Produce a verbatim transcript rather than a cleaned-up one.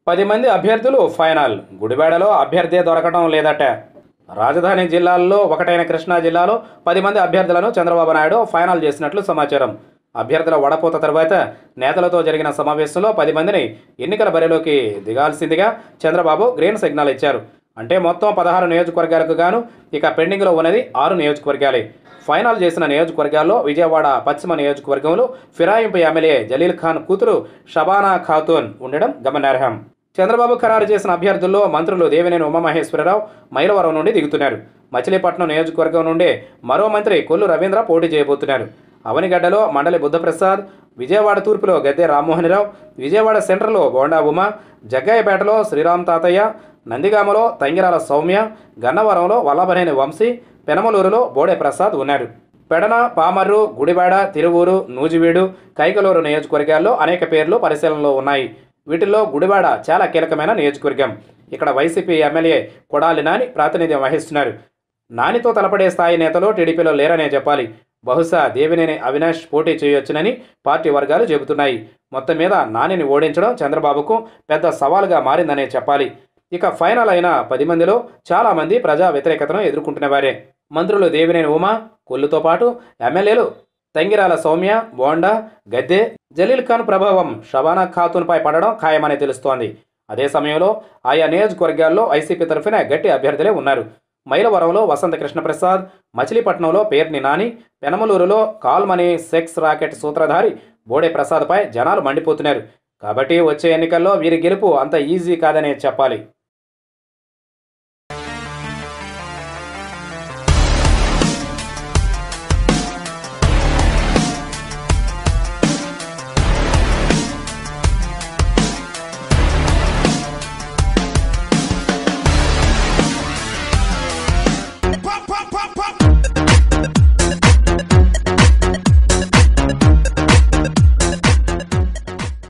పది మంది అభ్యర్థులు ఫైనల్. గుడివాడలో అభ్యర్థి దొరకటం లేదట. రాజధాని జిల్లాల్లో ఒకటైన కృష్ణా జిల్లాలో పది మంది అభ్యర్థులను చంద్రబాబు నాయుడు ఫైనల్ చేసినట్లు సమాచారం. అభ్యర్థుల వడపోత తర్వాత నేతలతో జరిగిన సమావేశంలో పది మందిని ఎన్నికల బరిలోకి దిగాల్సిందిగా చంద్రబాబు గ్రీన్ సిగ్నల్ ఇచ్చారు. అంటే మొత్తం పదహారు నియోజకవర్గాలకు గాను ఇక పెండింగ్లో ఉన్నది ఆరు నియోజకవర్గాలే. ఫైనల్ చేసిన నియోజకవర్గాల్లో విజయవాడ పశ్చిమ నియోజకవర్గంలో ఫిరాయింపు ఎమ్మెల్యే జలీల్ ఖాన్ కూతురు షబానా ఖాతూన్ ఉండడం గమనార్హం. చంద్రబాబు ఖరారు చేసిన అభ్యర్థుల్లో మంత్రులు దేవినేని ఉమామహేశ్వరరావు మైలవరం నుండి దిగుతున్నారు. మచిలీపట్నం నియోజకవర్గం నుండి మరో మంత్రి కొల్లు రవీంద్ర పోటీ చేయబోతున్నారు. అవనిగడ్డలో మండలి బుద్ధప్రసాద్, విజయవాడ తూర్పులో గద్దె రామ్మోహనరావు, విజయవాడ సెంట్రల్లో బోండా ఉమ, జగ్గాయపేటలో శ్రీరామ్ తాతయ్య, నందిగామలో తంగిరాల సౌమ్య, గన్నవరంలో వల్లభనేని వంశీ, పెనమలూరులో బోడే ప్రసాద్ ఉన్నారు. పెడన, పామర్రు, గుడివాడ, తిరువూరు, నూజివీడు, కైకలూరు నియోజకవర్గాల్లో అనేక పేర్లు పరిశీలనలో ఉన్నాయి. వీటిల్లో గుడివాడ చాలా కీలకమైన నియోజకవర్గం. ఇక్కడ వైసీపీ ఎమ్మెల్యే కొడాలి నాని ప్రాతినిధ్యం వహిస్తున్నారు. నానితో తలపడే స్థాయి నేతలు టీడీపీలో లేరనే చెప్పాలి. బహుశా దేవినేని అవినాష్ పోటీ చేయొచ్చునని పార్టీ వర్గాలు చెబుతున్నాయి. మొత్తం మీద నానిని ఓడించడం చంద్రబాబుకు పెద్ద సవాలుగా మారిందనే చెప్పాలి. ఇక ఫైనల్ అయిన పది మందిలో చాలామంది ప్రజా వ్యతిరేకతను ఎదుర్కొంటున్నవారే. మంత్రులు దేవినేని ఉమా, కొల్లుతో పాటు ఎమ్మెల్యేలు తంగిరాల సౌమ్య, బోండా, గద్దె, జలీల్ ఖాన్ ప్రభావం షబానా ఖాతూన్పై పడడం ఖాయమని తెలుస్తోంది. అదే సమయంలో ఆయా నియోజకవర్గాల్లో వైసీపీ తరఫున గట్టి అభ్యర్థులే ఉన్నారు. మైలవరంలో వసంత కృష్ణప్రసాద్, మచిలీపట్నంలో పేర్ని నాని, పెనమలూరులో కాల్మనీ సెక్స్ రాకెట్ సూత్రధారి బోడే ప్రసాద్పై జనాలు మండిపోతున్నారు. కాబట్టి వచ్చే ఎన్నికల్లో వీరి గెలుపు అంత ఈజీ కాదనే చెప్పాలి.